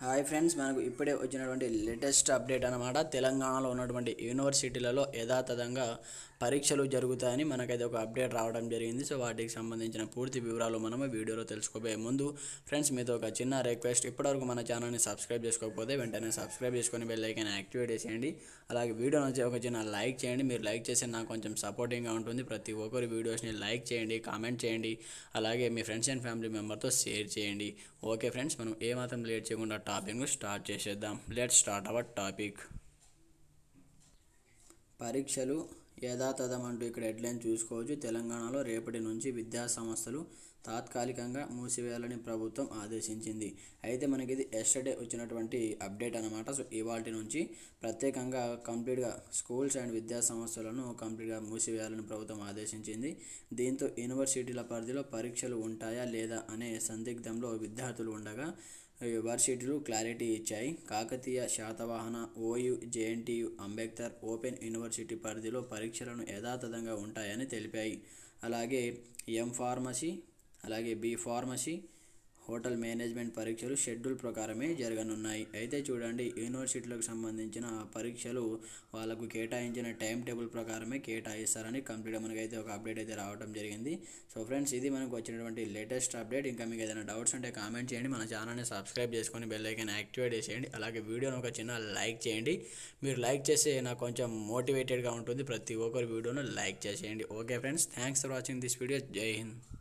Hi friends, మనకు ఇప్పుడే వచ్చినటువంటి లేటెస్ట్ అప్డేట్ అనమాట. తెలంగాణలో ఉన్నటువంటి యూనివర్సిటీలలో యథాతథంగా పరీక్షలు జరుగుతాయని మనకైతే ఒక అప్డేట్ రావడం జరిగింది. సో వాటికి సంబంధించిన పూర్తి వివరాలు మనము వీడియోలో తెలుసుకోబోయే ముందు ఫ్రెండ్స్ మీతో ఒక చిన్న రిక్వెస్ట్, ఇప్పటివరకు మన ఛానల్ని సబ్స్క్రైబ్ చేసుకోకపోతే వెంటనే సబ్స్క్రైబ్ చేసుకొని బెల్ ఐకాన్ యాక్టివేట్ చేసేయండి. అలాగే వీడియో నచ్చి ఒక చిన్న లైక్ చేయండి. మీరు లైక్ చేస్తే నాకు కొంచెం సపోర్టింగ్గా ఉంటుంది. ప్రతి ఒక్కరి వీడియోస్ని లైక్ చేయండి, కామెంట్ చేయండి, అలాగే మీ ఫ్రెండ్స్ అండ్ ఫ్యామిలీ మెంబర్తో షేర్ చేయండి. ఓకే ఫ్రెండ్స్, మనం ఏమాత్రం లేట్ చేయకుండా టాపిక్ను స్టార్ట్ చేసేద్దాం. Let's start our topic. పరీక్షలు యథాతథం అంటూ ఇక్కడ హెడ్లైన్ చూసుకోవచ్చు. తెలంగాణలో రేపటి నుంచి విద్యా సంస్థలు తాత్కాలికంగా మూసివేయాలని ప్రభుత్వం ఆదేశించింది. అయితే మనకి ఇది ఎస్టర్డే వచ్చినటువంటి అప్డేట్ అనమాట. సో ఇవాల్టి నుంచి ప్రత్యేకంగా కంప్లీట్గా స్కూల్స్ అండ్ విద్యా సంస్థలను కంప్లీట్గా మూసివేయాలని ప్రభుత్వం ఆదేశించింది. దీంతో యూనివర్సిటీల పరిధిలో పరీక్షలు ఉంటాయా లేదా అనే సందిగ్ధంలో విద్యార్థులు ఉండగా యూనివర్సిటీలు క్లారిటీ ఇచ్చాయి. Kakatiya, Satavahana, OU, JNTU, Ambedkar open university పరిధిలో పరీక్షలను యథాతథంగా ఉంటాయని తెలిపాయి. అలాగే ఫార్మసీ, అలాగే ఫార్మసీ, హోటల్ మేనేజ్మెంట్ పరీక్షలు షెడ్యూల్ ప్రకారమే జరగనున్నాయి. అయితే చూడండి, యూనివర్సిటీలకు సంబంధించిన పరీక్షలు వాళ్ళకు కేటాయించిన టైం టేబుల్ ప్రకారమే కేటాయిస్తారని కంప్లీట్గా మనకైతే ఒక అప్డేట్ అయితే రావడం జరిగింది. సో ఫ్రెండ్స్, ఇది మనకు వచ్చినటువంటి లేటెస్ట్ అప్డేట్. ఇంకా మీకు ఏదైనా డౌట్స్ ఉంటే కామెంట్ చేయండి. మన ఛానల్ని సబ్స్క్రైబ్ చేసుకొని బెల్ ఐకాన్ యాక్టివేట్ చేసేయండి. అలాగే వీడియోని ఒక చిన్న లైక్ చేయండి. మీరు లైక్ చేస్తే నాకు కొంచెం మోటివేటెడ్గా ఉంటుంది. ప్రతి ఒక్కరు వీడియోను లైక్ చేసేయండి. Okay friends, thanks for watching this video. Jai Hind.